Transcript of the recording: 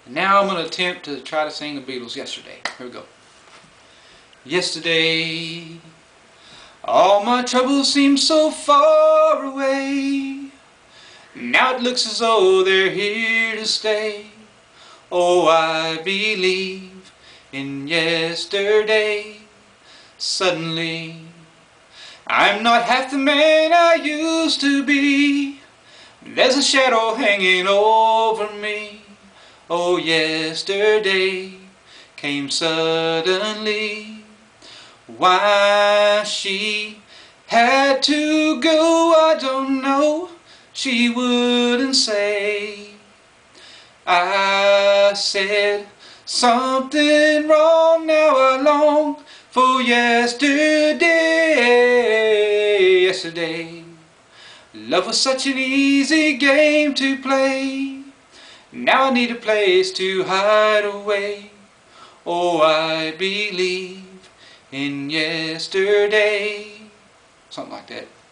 And now I'm going to attempt to try to sing the Beatles Yesterday. Here we go. Yesterday, all my troubles seem so far away. Now it looks as though they're here to stay. Oh, I believe in yesterday. Suddenly, I'm not half the man I used to be. There's a shadow hanging over me. Oh, yesterday came suddenly. Why she had to go, I don't know. She wouldn't say. I said something wrong, now I long for yesterday. Yesterday, love was such an easy game to play. Now I need a place to hide away. Oh, I believe in yesterday. Something like that.